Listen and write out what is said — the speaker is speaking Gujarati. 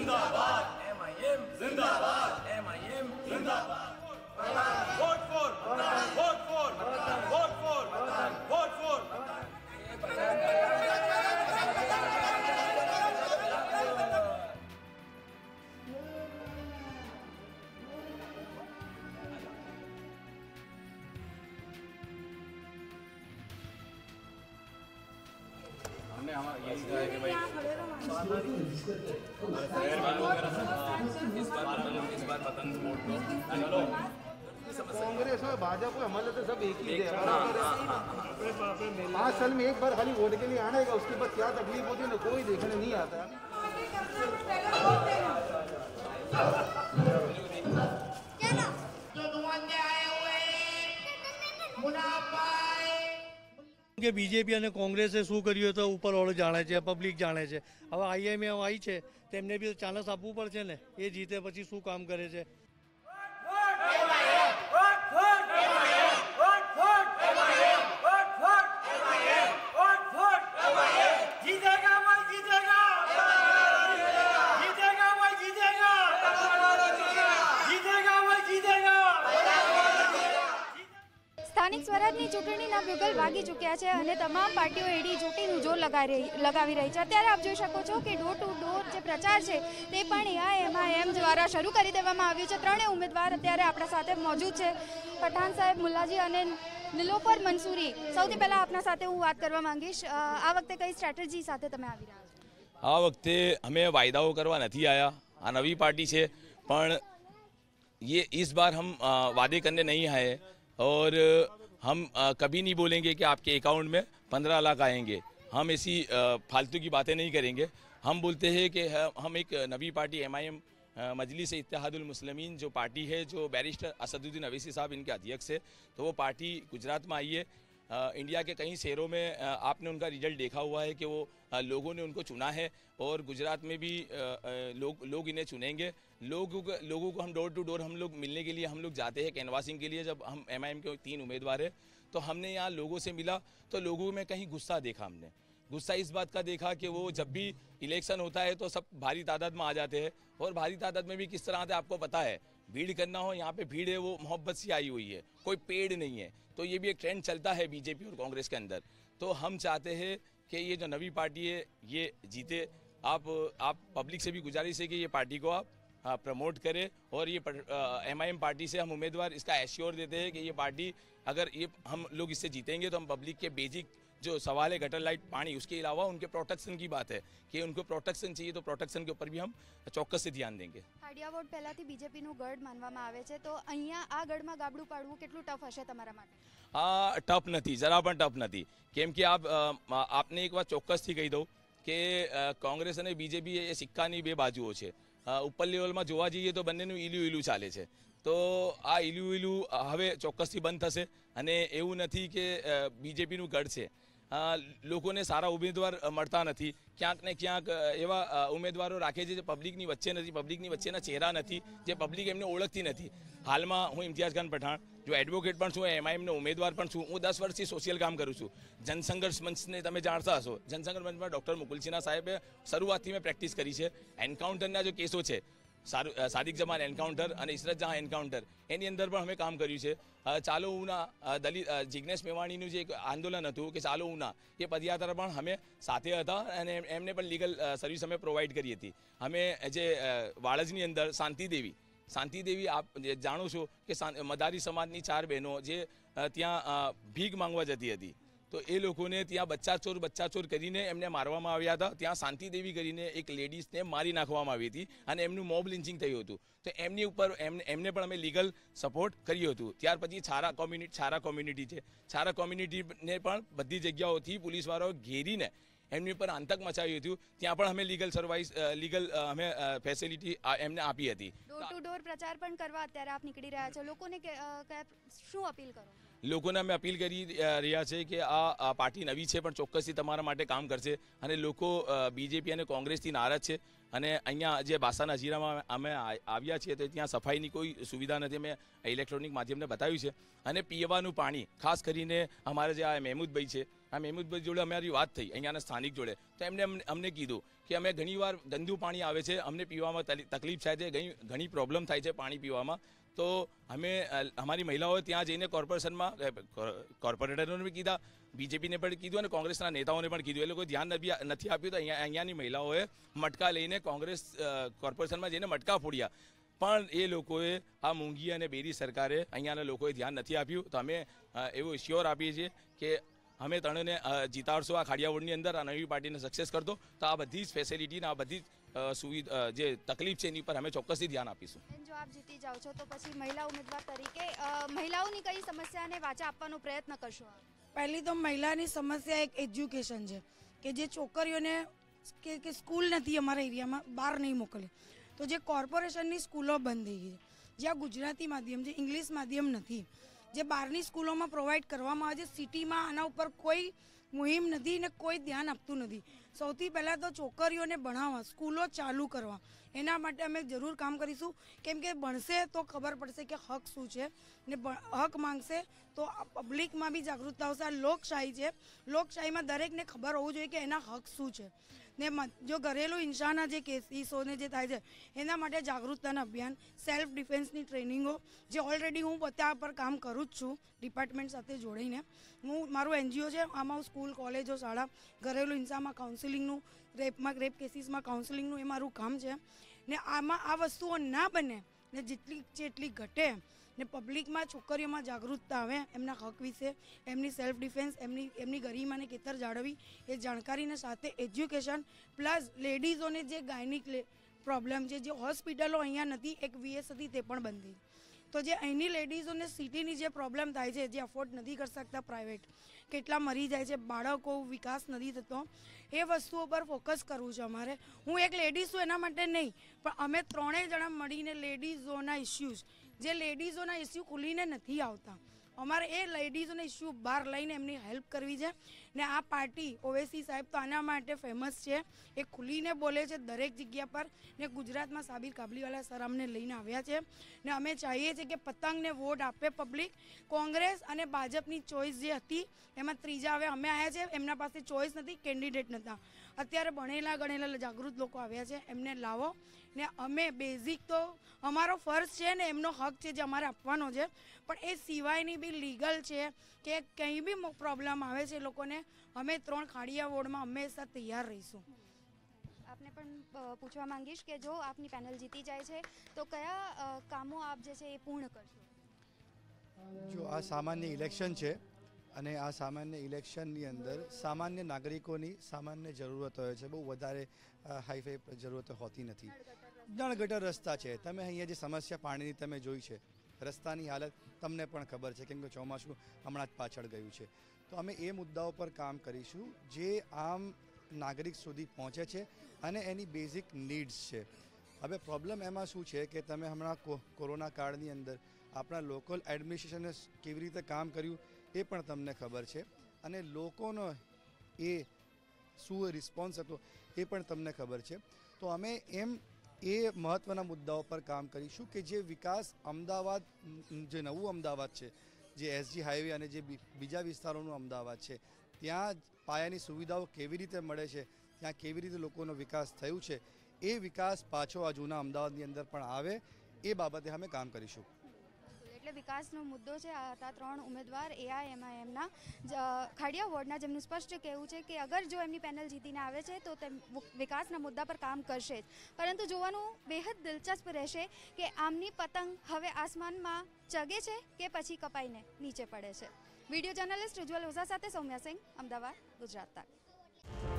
जिंदाबाद, MIM जिंदाबाद, MIM जिंदाबाद। Vote for, vote for, vote for, vote for. हमने हमारा यही कहा है कि भाई इस बार पतंग वोट दो। चलो कांग्रेस और भाजपा हमारे तो सब एक ही है। 5 साल में एक बार खाली वोट के लिए आने का, उसके बाद क्या तकलीफ होती है ना कोई देखने नहीं आता। કે બીજેપી અને કોંગ્રેસે શું કર્યું તો ઉપરવાળો જાણે છે, પબ્લિક જાણે છે। હવે IMM આવી છે તેમને બી ચાન્સ આપવું પડશે ને, એ જીતે પછી શું કામ કરે છે। સ્થાનિક સ્વરાજની ચૂંટણીના બ્યુગલ વાગી ચૂક્યા છે અને તમામ પાર્ટીઓ એડી ચૂંટણીનું જોર લગાવી રહી છે। અત્યારે આપ જોઈ શકો છો કે ડોર ટુ ડોર જે પ્રચાર છે તે પણ MIM દ્વારા શરૂ કરી દેવામાં આવ્યું છે। ત્રણેય ઉમેદવાર અત્યારે આપણા સાથે મોજૂદ છે, પઠાણ સાહેબ, મુલ્લાજી અને નિલોફર મંસૂરી। સૌથી પહેલાં આપના સાથે હું વાત કરવા માંગીશ, આ વખતે કઈ સ્ટ્રેટેજી સાથે તમે આવી રહ્યા છો? આ વખતે અમે વાયદાઓ કરવા નથી આયા, આ નવી પાર્ટી છે, પણ ये इस बार हम वादे करने नहीं आए और हम कभी नहीं बोलेंगे कि आपके अकाउंट में 15 लाख आएंगे। हम ऐसी फालतू की बातें नहीं करेंगे। हम बोलते हैं कि हम एक नवी पार्टी MIM मजलिस इत्तेहादुल मुस्लिमीन जो पार्टी है, जो बैरिस्टर असदुद्दीन अवैसी साहब इनके अध्यक्ष है, तो वो पार्टी गुजरात में आई है। इंडिया के कई शहरों में आपने उनका रिजल्ट देखा हुआ है कि वो लोगों ने उनको चुना है और गुजरात में भी लोग इन्हें चुनेंगे। लोगों को हम डोर टू डोर हम लोग मिलने के लिए हम लोग जाते हैं कैनवासिंग के लिए। जब हम MIM के 3 उम्मीदवार हैं तो हमने यहाँ लोगों से मिला तो लोगों में कहीं गुस्सा देखा। हमने गुस्सा इस बात का देखा कि वो जब भी इलेक्शन होता है तो सब भारी तादाद में आ जाते हैं और भारी तादाद में भी किस तरह से आपको पता है, भीड़ करना हो, यहाँ पे भीड़ है वो मोहब्बत से आई हुई है, कोई पेड़ नहीं है। तो ये भी एक ट्रेंड चलता है बीजेपी और कांग्रेस के अंदर। तो हम चाहते हैं कि ये जो नवी पार्टी है ये जीते। आप पब्लिक से भी गुजारिश है कि ये पार्टी को आप प्रमोट करें और ये MIM पार्टी से हम उम्मीदवार इसका एश्योर देते हैं कि ये पार्टी अगर ये हम लोग इससे जीतेंगे तो हम पब्लिक के बेसिक जो सवाल है गटर लाइट पानी, उसके अलावा उनके प्रोटेक्शन की बात है कि उनको प्रोटेक्शन चाहिए, तो प्रोटेक्शन के ऊपर भी हम ચોક્કસ से ध्यान देंगे। હાડિયા વોર્ડ પહેલાથી બીજેપીનું ગઢ માનવામાં આવે છે, તો અહીંયા આ ગઢમાં ગાબડું પાડવું કેટલું ટફ હશે તમારા માટે? ટફ નથી, જરા પણ ટફ નથી, કેમ કે આપને એક વાત ચોક્કસથી કહી દઉં કે કોંગ્રેસ અને બીજેપી એ સિક્કાની બે બાજુઓ છે। ઉપર લેવલમાં જોવા જઈએ તો બંનેનું ઈલું ચાલે છે। તો આ ઈલું હવે ચોક્કસથી બંધ થશે અને એવું નથી કે બીજેપીનું ગઢ છે। લોકોને સારા ઉમેદવાર મળતા નથી, ક્યાંક ને ક્યાંક એવા ઉમેદવારો રાખે છે જે પબ્લિકની વચ્ચે નથી, પબ્લિકની વચ્ચેના ચહેરા નથી, જે પબ્લિક એમને ઓળખતી નથી। હાલમાં હું ઇમ્તિયાઝ ખાન પઠાણ જો એડવોકેટ પણ છું, MIMનો ઉમેદવાર પણ છું, હું 10 વર્ષથી સોશિયલ કામ કરું છું। જનસંઘર્ષ મંચને તમે જાણતા હશો, જનસંઘર્ષ મંચમાં ડૉક્ટર મુકુલ સિન્હા સાહેબે શરૂઆતથી મેં પ્રેક્ટિસ કરી છે। એન્કાઉન્ટરના जो કેસો છે, સાદિક જમાન એન્કાઉન્ટર અને ઇશરત જહાં એન્કાઉન્ટર, એની અંદર પણ અમે કામ કર્યું છે। ચાલો ઉના દલિત જિગ્નેશ મેવાણીનું જે એક આંદોલન હતું કે ચાલો ઉના, એ પદયાત્રા પણ અમે સાથે હતા અને એમને પણ લીગલ સર્વિસ અમે પ્રોવાઈડ કરી હતી। અમે જે વાળજની અંદર શાંતિદેવી આપ જાણો છો કે મદારી સમાજની 4 બહેનો જે ત્યાં ભીખ માંગવા જતી હતી, તો એ લોકોને ત્યાં બચ્ચા ચોર કરીને એમને મારવામાં આવ્યા હતા। ત્યાં શાંતિદેવી કરીને એક લેડીઝને મારી નાખવામાં આવી હતી અને એમનું મોબ લિન્ચિંગ થયું હતું। તો એમની ઉપર એમને પણ અમે લીગલ સપોર્ટ કર્યું હતું। ત્યાર પછી છારા કોમ્યુનિટી છે, છારા કોમ્યુનિટીને પણ બધી જગ્યાઓથી પોલીસવાળાઓ ઘેરીને એમની ઉપર આતંક મચાવ્યું હતું, ત્યાં પણ અમે લીગલ અમે ફેસિલિટી એમને આપી હતી। ડોર ટુ ડોર પ્રચાર પણ કરવા અત્યારે આપ નીકળી રહ્યા છો, લોકોને શું અપીલ કરો? લોકોને અમે અપીલ કરી રહ્યા છે કે આ પાર્ટી નવી છે પણ ચોક્કસથી તમારા માટે કામ કરશે અને લોકો બીજેપી અને કોંગ્રેસથી નારાજ છે। અને અહીંયા જે બાસાના હજીરામાં અમે આવ્યા છીએ તો ત્યાં સફાઈની કોઈ સુવિધા નથી, અમે ઇલેક્ટ્રોનિક માધ્યમને બતાવ્યું છે। અને પીવાનું પાણી ખાસ કરીને અમારે જે આ મહેમૂદભાઈ છે, આ મહેમૂદભાઈ જોડે અમારી વાત થઈ અહીંયાના સ્થાનિક જોડે, તો એમને અમને કીધું કે અમે ઘણીવાર ગંદુ પાણી આવે છે, અમને પીવામાં તકલીફ થાય છે, ઘણી પ્રોબ્લેમ થાય છે પાણી પીવામાં. તો અમે અમારી મહિલાઓએ ત્યાં જઈને કોર્પોરેટરોને બી કીધા, બીજેપીને પણ કીધું અને કોંગ્રેસના નેતાઓને પણ કીધું. એ લોકોએ ધ્યાન નથી આપ્યું. તો અહીંયાની મહિલાઓએ મટકા લઈને કોંગ્રેસ કોર્પોરેશનમાં જઈને મટકા ફોડ્યા. પણ એ લોકોએ આ મોંઘી અને બેરી સરકારે અહીંયાના લોકોએ ધ્યાન નથી આપ્યું. તો અમે એવું શ્યોર આપીએ છીએ કે અમે ત્રણેને જીતાડશો આ ખાડિયાવોડની અંદર, આ નવી પાર્ટીને સક્સેસ કરતો. તો આ બધી જ ફેસિલિટીને આ બધી સુવિધા જે તકલીફ છે એની પર અમે ચોક્કસથી ધ્યાન આપીશું. જો આપ જીતી જાઓ છો તો પછી મહિલા ઉમેદવાર તરીકે મહિલાઓની કઈ સમસ્યાને વાચા આપવાનો પ્રયત્ન કરશો? પહેલી તો મહિલાની સમસ્યા એક એજ્યુકેશન છે કે જે છોકરીઓને કે સ્કૂલ નથી અમારા એરિયામાં, બહાર નહીં મોકલે. તો જે કોર્પોરેશનની સ્કૂલો બંધ થઈ ગઈ છે, જ્યાં ગુજરાતી માધ્યમ છે, ઇંગ્લિશ માધ્યમ નથી, જે બહારની સ્કૂલોમાં પ્રોવાઈડ કરવામાં આવે છે, સિટીમાં આના ઉપર કોઈ મુહિમ નથી ને કોઈ ધ્યાન આપતું નથી. સૌથી પહેલાં તો છોકરીઓને ભણાવવા, સ્કૂલો ચાલુ કરવા, એના માટે અમે જરૂર કામ કરીશું. કેમ કે ભણશે તો ખબર પડશે કે હક શું છે, ને હક માંગશે તો પબ્લિકમાં બી જાગૃતતા આવશે. આ લોકશાહી છે, લોકશાહીમાં દરેકને ખબર હોવું જોઈએ કે એના હક શું છે. ને જો ઘરેલું હિંસાના જે કેસીસોને જે થાય છે એના માટે જાગૃતતાના અભિયાન, સેલ્ફ ડિફેન્સની ટ્રેનિંગો, જે ઓલરેડી હું ત્યાં પર કામ કરું જ છું ડિપાર્ટમેન્ટ સાથે જોડીને. મારું NGO છે, આમાં હું સ્કૂલ, કોલેજો, શાળા, ઘરેલું હિંસામાં કાઉન્સિલિંગનું, રેપ કેસીસમાં કાઉન્સિલિંગનું એ મારું કામ છે. ને આમાં આ વસ્તુઓ ના બને ને જેટલી ઘટે ને પબ્લિકમાં, છોકરીઓમાં જાગૃતતા આવે એમના હક વિશે, એમની સેલ્ફ ડિફેન્સ, એમની ગરિમાને કેતર જાળવવી, એ જાણકારીને સાથે એજ્યુકેશન પ્લસ લેડીઝોને જે ગાયનિક પ્રોબ્લેમ છે, જે હોસ્પિટલો અહીંયા નથી, એક VS હતી તે પણ બંધ થઈ. તો જે અહીંની લેડીઝોને સિટીની જે પ્રોબ્લેમ થાય છે, જે અફોર્ડ નથી કરી શકતા પ્રાઇવેટ, કેટલા મરી જાય છે, બાળકો, વિકાસ નથી થતો, એ વસ્તુઓ પર ફોકસ કરવું છે અમારે. હું એક લેડીઝ છું એના માટે નહીં, પણ અમે ત્રણેય જણા મળીને લેડીઝોના ઇસ્યુઝ, જે લેડીઝોના ઇસ્યુ ખુલીને નથી આવતા, અમારે એ લેડીઝોના ઇસ્યુ બહાર લઈને એમની હેલ્પ કરવી છે. ને આ પાર્ટી ઓવેસી સાહેબ તો આના માટે ફેમસ છે, એ ખુલીને બોલે છે દરેક જગ્યા પર. ને ગુજરાતમાં સાબિર કાબલીવાલા સર અમને લઈને આવ્યા છે. ને અમે ચાહીએ છીએ કે પતંગને વોટ આપે પબ્લિક. કોંગ્રેસ અને ભાજપની ચોઈસ જે હતી એમાં ત્રીજા હવે અમે આવ્યા છે, એમના પાસે ચોઈસ નથી, કેન્ડિડેટ નહોતા. અત્યારે ભણેલા ગણેલા જાગૃત લોકો આવ્યા છે, એમને લાવો. ને અમે બેઝિક તો અમારો ફર્જ છે ને એમનો હક છે જે અમારે આપવાનો છે, પણ એ સિવાયની બી લીગલ છે કે કંઈ બી પ્રોબ્લેમ આવે છે લોકોને, અમે ત્રણ ખાડિયા વોર્ડમાં હંમેશા તૈયાર રહીશું. આપને પણ પૂછવા માંગીશ કે જો આપની પેનલ જીતી જાય છે તો કયા કામો આપ જે છે એ પૂર્ણ કરશો? જો આ સામાન્ય ઇલેક્શન છે અને આ સામાન્ય ઇલેક્શનની અંદર સામાન્ય નાગરિકોની સામાન્ય જરૂરત હોય છે, બહુ વધારે હાઈફાઈ જરૂરતો હોતી નથી. ગટર રસ્તા છે, તમે અહીંયા જે સમસ્યા પાણીની તમે જોઈ છે, રસ્તાની હાલત તમને પણ ખબર છે કેમ કે ચોમાસું હમણાં જ પાછળ ગયું છે. તો અમે એ મુદ્દાઓ પર કામ કરીશું જે આમ નાગરિક સુધી પહોંચે છે અને એની બેઝિક નીડ્સ છે. હવે પ્રોબ્લેમ એમાં શું છે કે તમે હમણાં કોરોના કાળની અંદર આપણા લોકલ એડમિનિસ્ટ્રેશને કેવી રીતે કામ કર્યું એ પણ તમને ખબર છે, અને લોકોનો એ શું રિસ્પોન્સ હતો એ પણ તમને ખબર છે. તો અમે એ મહત્ત્વના મુદ્દાઓ પર કામ કરીશું કે જે વિકાસ અમદાવાદ, જે નવું અમદાવાદ છે, જે SG હાઈવે અને જે બીજા વિસ્તારોનું અમદાવાદ છે, ત્યાં પાયાની સુવિધાઓ કેવી રીતે મળે છે, ત્યાં કેવી રીતે લોકોનો વિકાસ થયું છે, એ વિકાસ પાછો આ જૂના અમદાવાદની અંદર પણ આવે એ બાબતે અમે કામ કરીશું. એટલે વિકાસનો મુદ્દો છે. આ હતા ત્રણ ઉમેદવાર AIMIMના ખાડિયા વોર્ડના, જેમનું સ્પષ્ટ કહેવું છે કે અગર જો એમની પેનલ જીતીને આવે છે તો તે વિકાસના મુદ્દા પર કામ કરશે જ. પરંતુ જોવાનું બેહદ દિલચસ્પ રહેશે કે આમની પતંગ હવે આસમાનમાં ચગે છે કે પછી કપાઈને નીચે પડે છે. વિડીયો જર્નલિસ્ટ ઉજ્જવલ ઓઝા સાથે સૌમ્યા સિંહ, અમદાવાદ, ગુજરાત તક.